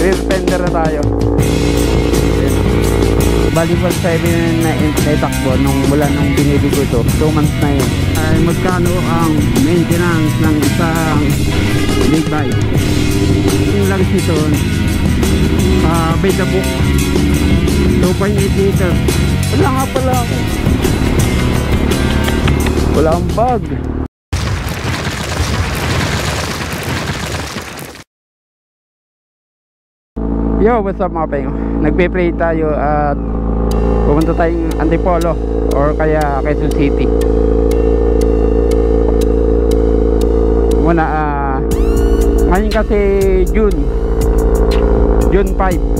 rear fender na tayo. Bali 1.7 na itakbo mula nung binili ko ito. 2 months na yun. Ay magkano ang maintenance ng isang big bike? Yung lang ito by the book 2.8 liter. Wala nga pala ako, wala ang bag. Yo, what's up mga pengo? Nagpe-pray tayo at pumunta tayong Antipolo or kaya Quezon City. Muna ngayon kasi June 5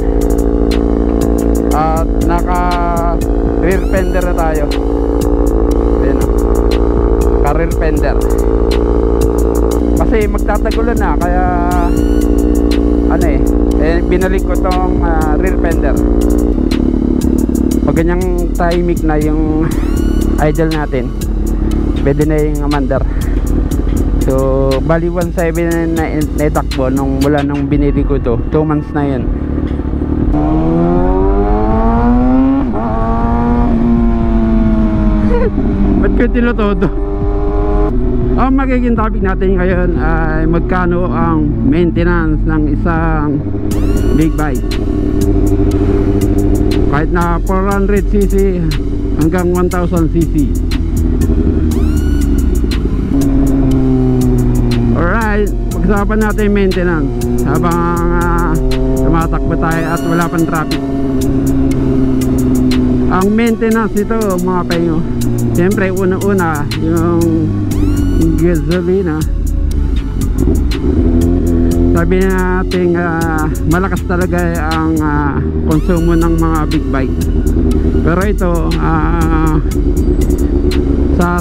at naka rear fender na tayo. Ayun, naka rear fender kasi magtatagulan na, kaya binalik ko tong rear fender. Pag ganyang timing na yung idle natin, pwede na yung mandar. So bali 1.7 na itakbo mula nung binili ko to. 2 months na yun. Ba't ko tinutodo? Ang magiging topic natin ngayon ay magkano ang maintenance ng isang big bike. Kahit na 400cc hanggang 1000cc. Alright, pag-usapan natin yung maintenance habang tumatakbo tayo at wala pang traffic. Ang maintenance nito mga penyo, siyempre una-una yung gasolina. Sabi natin malakas talaga ang konsumo ng mga big bike, pero ito sa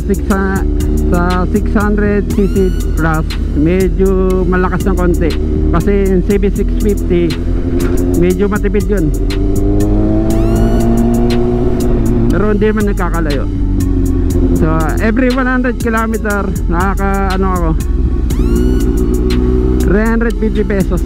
600cc plus medyo malakas ng konti, kasi yung CB650 medyo matipid yun, pero hindi man nagkakalayo. So every 100 km ako 350 pesos.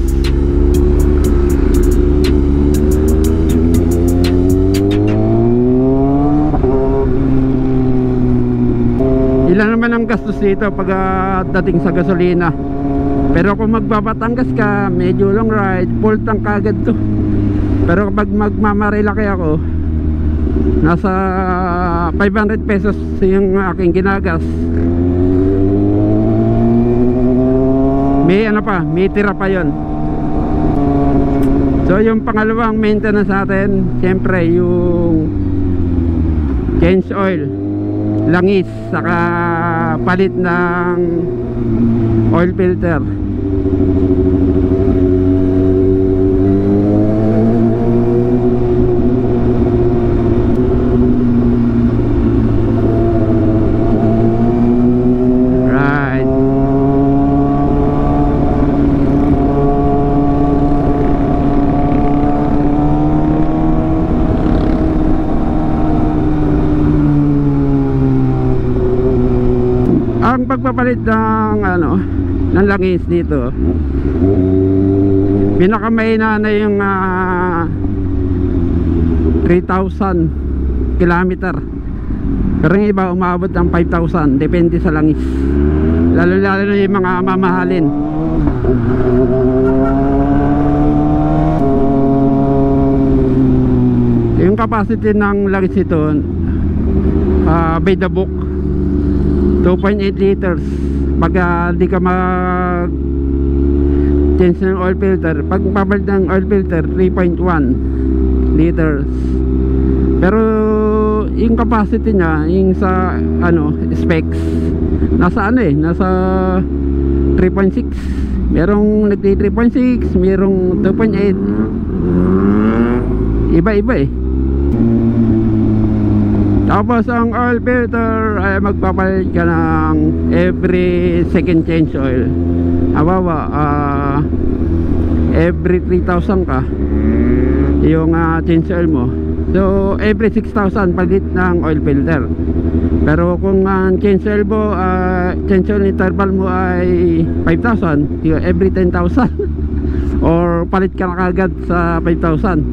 Ilan naman ang gastos dito pag dating sa gasolina. Pero kung magbabatangas ka, medyo long ride, full tank kagad to. Pero kapag magmamarilaki ako, nasa 500 pesos yung aking ginagas. May tira pa yon. So yung pangalawang maintenance natin, siyempre yung change oil, langis, saka palit ng oil filter. Ang pagpapalit ng langis dito, pinakamahina na yung 3,000 kilometer, pero yung iba umabot ng 5,000, depende sa langis, lalo na yung mga mamahalin. Yung capacity ng langis ito by the book 2.8 liters. Pag di ka mag change ng oil filter, pag papalit ng oil filter 3.1 liters. Pero yung capacity niya, yung sa specs, nasa nasa 3.6. Merong nagti 3.6, merong 2.8. Iba-iba eh. Tapos ang oil filter ay magpapalit ka ng every second change oil. Every 3,000 ka yung change oil mo. So every 6,000 palit ng oil filter. Pero kung change oil mo, change oil interval mo ay 5,000, every 10,000 or or palit ka na kagad sa 5,000.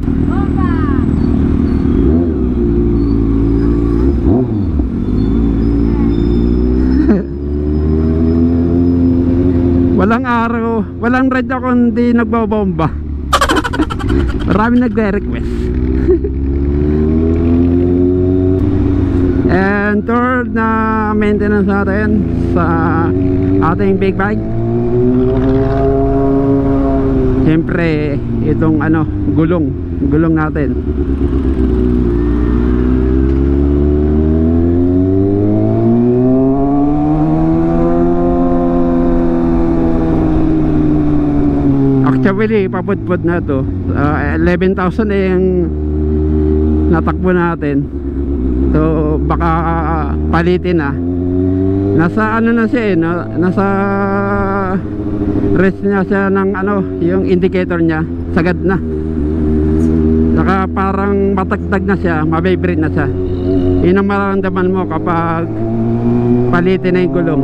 Walang araw, walang red ako hindi nagbabomba. Marami nagre-request. And third na maintenance natin sa ating big bike, siyempre itong gulong natin. Actually papudpud na to, 11,000 yung natakbo natin. So baka palitin na. Nasa na siya nasa rest niya siya ng yung indicator niya sagad na. Saka parang matagtag na siya, mabibrate na siya. Yun ang mararamdaman mo kapag palitin na yung gulong.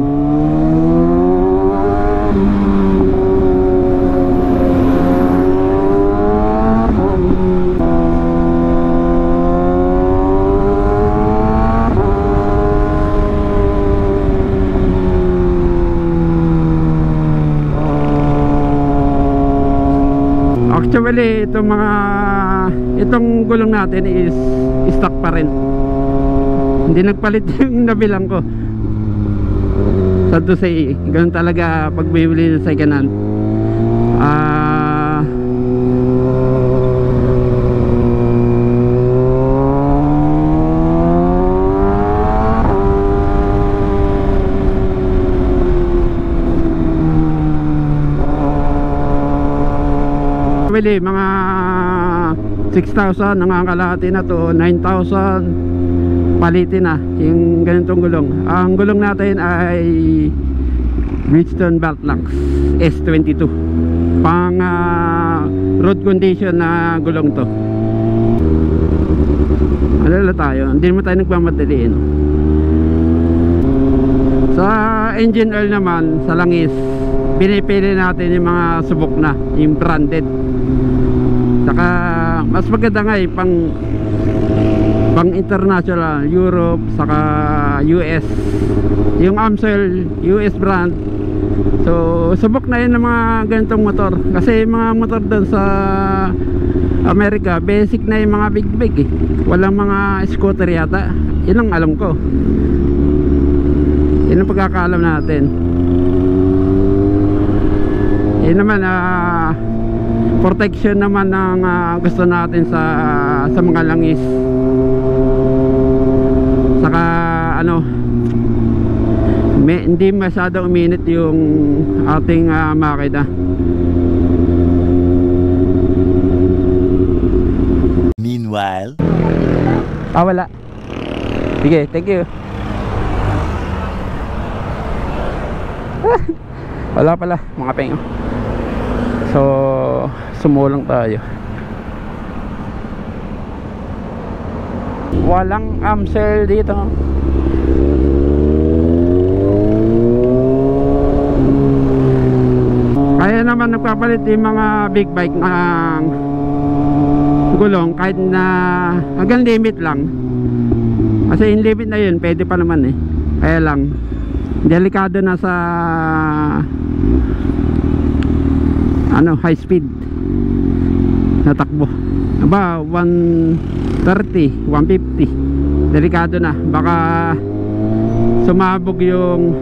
Actually itong gulong natin is stock pa rin, hindi nagpalit yung nabilang ko. Sad to say, ganun talaga pag bibili ng second hand. Mga 6,000 nangangalahati na to, 9,000 palitin na yung ganitong gulong. Ang gulong natin ay Bridgestone Beltlax S22, pang road condition na gulong to. Alala tayo, hindi naman tayo nagmamadaliin. Sa engine oil naman, sa langis, pinipili natin yung mga subok na, yung branded. Saka mas maganda nga pang international, Europe, saka US, yung Amsoil US brand. So subok na yun ng mga ganitong motor, kasi mga motor doon sa Amerika basic na yung mga big walang mga scooter yata. Yun ang alam ko, yun ang pagkakaalam natin. Yun naman protection naman ng gusto natin sa mga langis. Saka hindi masyadong uminit yung ating makina. Meanwhile, wala. Sige, thank you. Wala pala mga pengo. So sumulang tayo. Walang Amsel dito. Kaya naman nagpapalit yung mga big bike ng gulong kahit na hanggang limit lang. Kasi yung limit na yun pwede pa naman eh. Kaya lang delikado na sa high speed na takbo. Aba 130, 150, delikado na, baka sumabog yung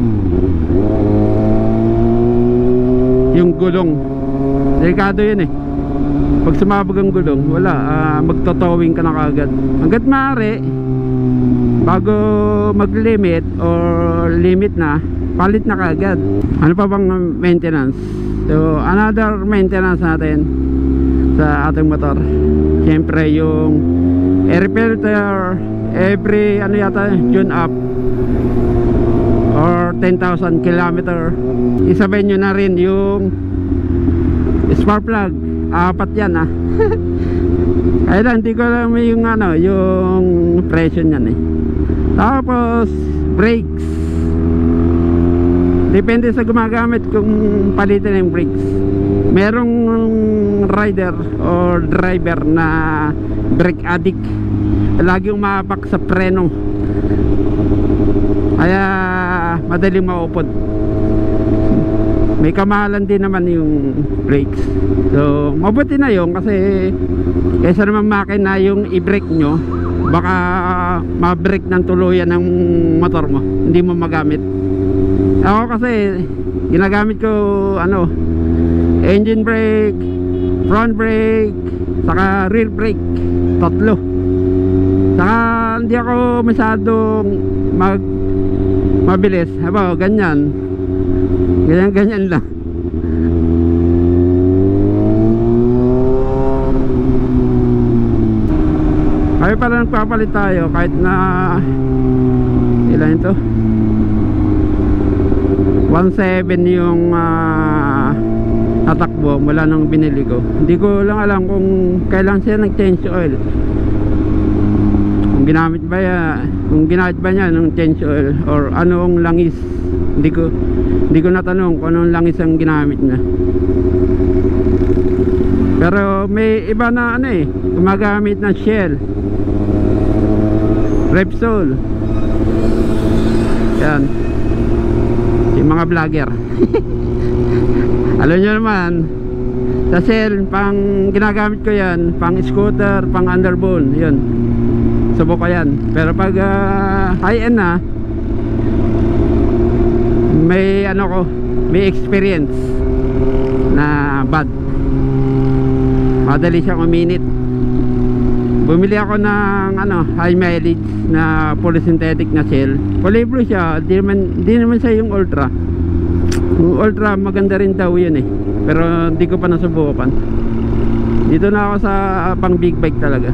gulong. Delikado yun eh. Pag sumabog ang gulong, wala, magtotowing ka na kagad. Hanggat maaari, bago mag-limit or limit na, palit na kagad. Ano pa bang maintenance? So another maintenance natin sa ating motor, siyempre yung air filter every tune up or 10,000 kilometer. Isabay nyo na rin yung spark plug, 4 yan kaya lang hindi ko alam yung yung presyo nyan eh. Tapos brakes, depende sa gumagamit kung palitin yung brakes. merong rider or driver na brake addict, lagi umapak sa preno, kaya madaling maupod. May kamahalan din naman yung brakes. So mabuti na yun, kasi kaysa naman makina yung i-brake nyo, baka ma-brake ng tuluyan ng motor mo, hindi mo magamit. Ako kasi ginagamit ko engine brake, front brake, saka rear brake, tatlo. Saka hindi ako masyadong mabilis, ganyan lang. Kaya pala nagpapalit tayo kahit na ilan ito, 1.7 yung tatakbo mula nung binili ko. Hindi ko lang alam kung kailan siya nag-change oil, kung ginamit ba niya nung change oil or anong langis. Hindi ko natanong kung anong langis ang ginamit niya. Pero may iba na gumagamit ng Shell, Repsol, yan, yung mga vlogger. Alam nyo naman, sa Shell, pang ginagamit ko yan, pang scooter, pang underbone, yun, subok ko yan. Pero pag high-end na, may experience na bad, madali siyang uminit. Bumili ako ng high mileage na polysynthetic na Shell. Kulay blue siya, di naman siya yung ultra. Yung ultra maganda rin daw yun pero hindi ko pa nasubukan. Dito na ako sa pang big bike talaga.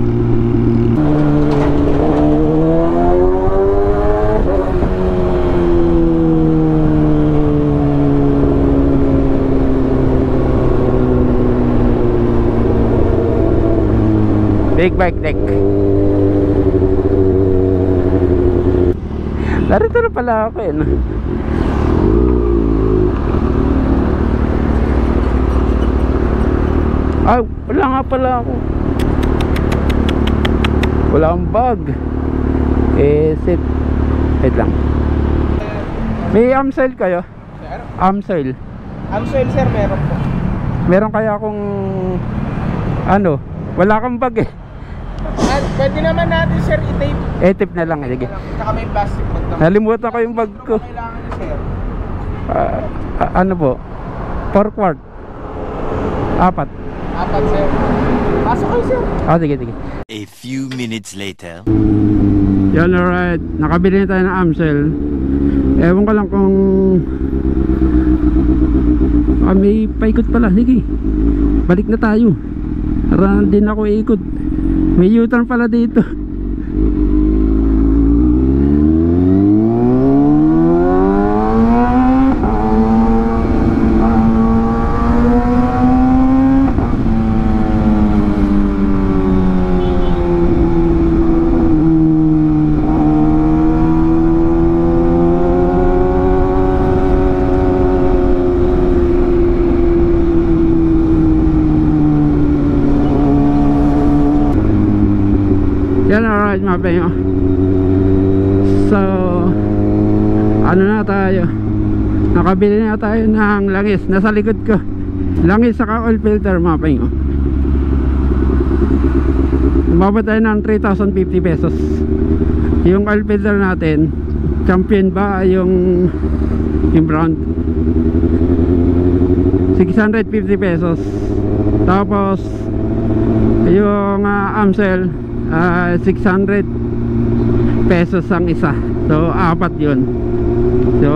Big bike deck. Narito na pala ako wala nga pala ako. Wala akong bag. Sit. Wait lang. May AMSOIL kayo? Sir? AMSOIL. AMSOIL sir, meron po. Meron kaya akong wala akong bag At pwede naman natin sir i-tape. Tape na lang. Sige. Saka may plastic bag naman. Nalimutan ko yung bag ko. Kailangan niyo sir. Po? 4 quart. 4 sir. Pasok kayo sir. Sige. A few minutes later. Yan, alright. Nakabili na tayo ng AMSOIL. Ewan ko lang kung may paikot pala. Sige, balik na tayo. Para din ako ikot. May U-turn pala dito. Yan, alright mga penyo. So na tayo, nakabili na tayo ng langis. Nasa likod ko, langis saka oil filter mga penyo. Umabot tayo ng 3,050 pesos. Yung oil filter natin, Champion ba yung brand, 650 pesos. Tapos yung AMSOIL 600 pesos ang isa. So 4 yun. So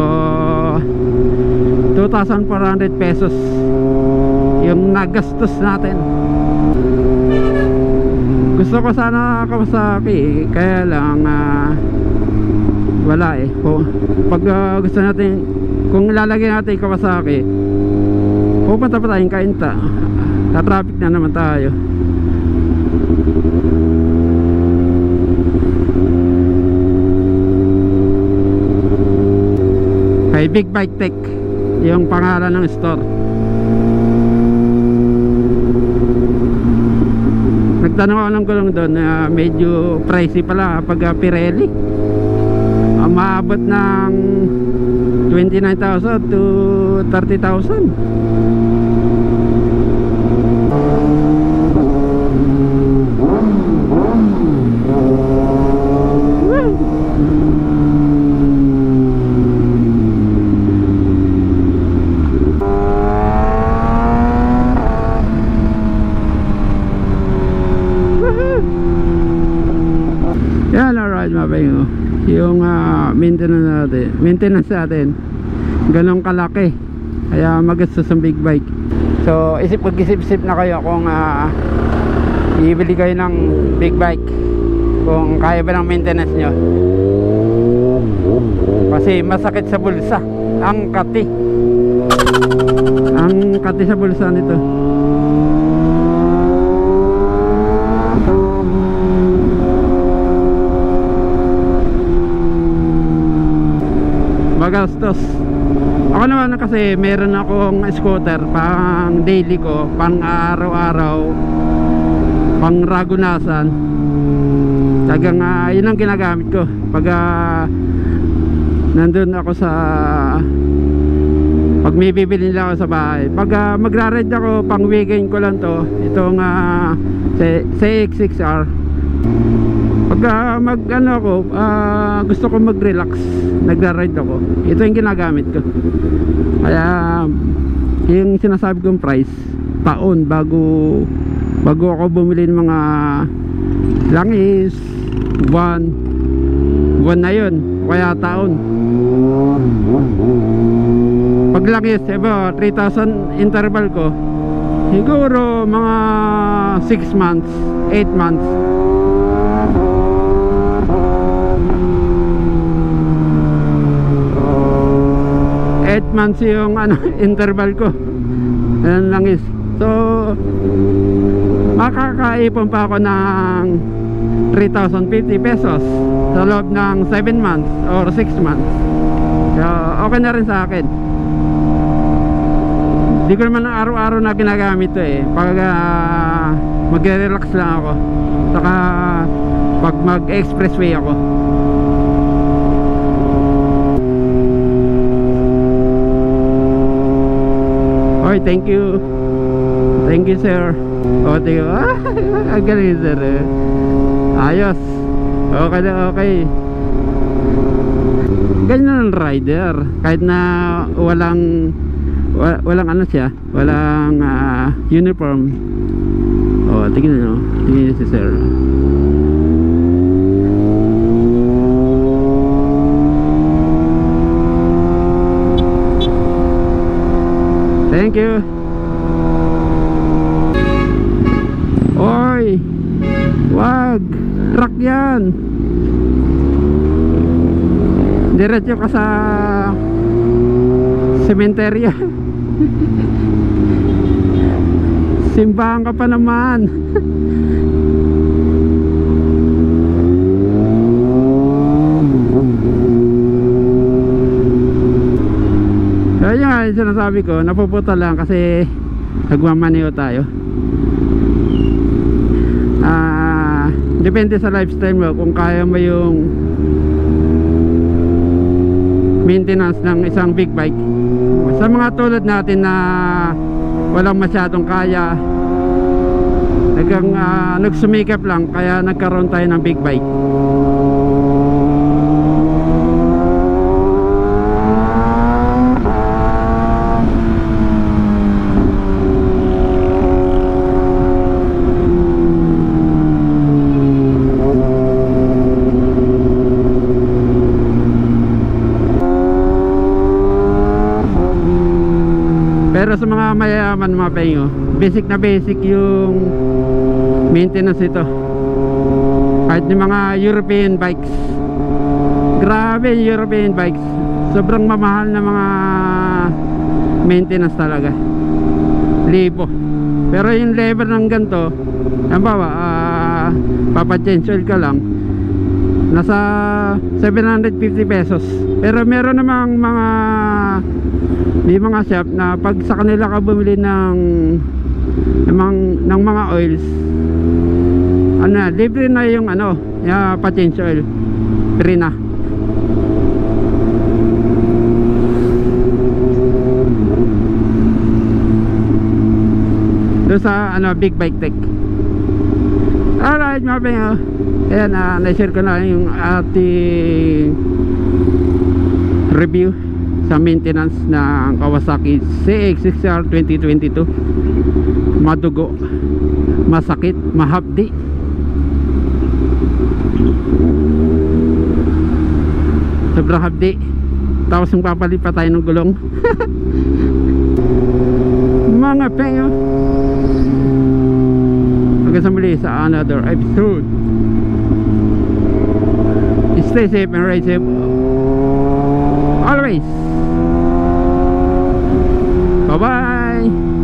2,400 pesos yung nagastos natin. Gusto ko sana Kawasaki, kaya lang wala pag gusto natin, kung ilalagay natin Kawasaki, pupunta pa tayong Cainta, traffic na naman tayo. Kay Big Bike Tech yung pangalan ng store. tanong ko lang doon na medyo pricey pala pag Pirelli. Maabot ng 29,000 to 30,000. Yan, alright mga paingo. Yung maintenance natin ganong kalaki, kaya magastos ang big bike. So mag-isip-isip na kayo kung ibili kayo ng big bike, kung kaya ba ng maintenance nyo, kasi masakit sa bulsa. Ang kati sa bulsa nito. Magastos. Ako naman kasi meron akong scooter pang daily ko, pang araw-araw, pang ragunasan. Tagang yun ang ginagamit ko pag nandun ako sa, pag may bibili nila ako sa bahay. Pag magra-ride ako pang weekend ko lang to, itong CX-6R. Pag gusto ko mag-relax, nagra-ride ako, ito yung ginagamit ko. Kaya yung sinasabi kong price, taon bago ako bumili ng mga langis, buwan na yun, kaya taon. Pag langis, 3,000 interval ko, siguro mga 6 months, 8 months. 8 months yung interval ko. Ayan lang is. So makakaipon pa ako ng 3,050 pesos sa loob ng 7 months or 6 months. So okay na rin sa akin. Hindi ko naman araw-araw na ginagamit to pag magre-relax lang ako, saka pag mag-expressway ako. Oy, thank you sir. O, tingin ko, ang galing sir. Ayos. Okay na, okay. Ganyan ang rider, kahit na walang ano siya, walang uniform. O, tingin nyo, tingin si sir. Thank you. Oy, wag, truck yan. Diretso ka sa sementerya. Simbahan ka pa naman. Kaya nga yung sinasabi ko, napuputa lang kasi nagmamaneho tayo. Depende sa lifestyle mo kung kaya mo yung maintenance ng isang big bike. Sa mga tulad natin na walang masyadong kaya, nagsumikap lang, kaya nagkaroon tayo ng big bike. Pero sa mga mayayaman mga penyo, basic na basic yung maintenance ito. Kahit yung mga European bikes, grabe yung European bikes, sobrang mamahal na mga maintenance talaga, libo. Pero yung lever ng ganito, halimbawa papa-change oil ka lang, nasa 750 pesos. Pero meron namang may mga shop na pag sa kanila ka bumili ng mga oils, ano na, libre na yung ano, yung pa-change oil, free na. Doon sa ano, Big Bike Tech. Alright mga pengo, ayan, na-share ko na yung ating review sa maintenance ng Kawasaki CX-6R 2022. Madugo, masakit, mahapdi. Sobrang hapdi. Tapos yung papalit pa tayo ng gulong. Mga pengo, hanggang sa muli sa another episode. Stay safe and ride safe always. Bye bye.